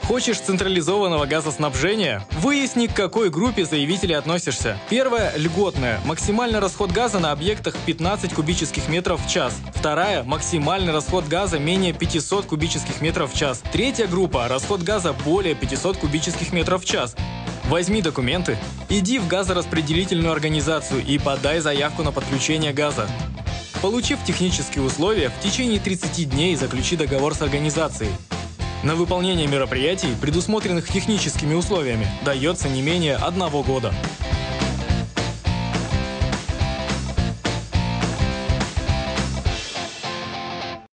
Хочешь централизованного газоснабжения? Выясни, к какой группе заявителей относишься. Первая – льготная. Максимальный расход газа на объектах 15 кубических метров в час. Вторая – максимальный расход газа менее 500 кубических метров в час. Третья группа – расход газа более 500 кубических метров в час. Возьми документы, иди в газораспределительную организацию и подай заявку на подключение газа. Получив технические условия, в течение 30 дней заключи договор с организацией. На выполнение мероприятий, предусмотренных техническими условиями, дается не менее 1 года.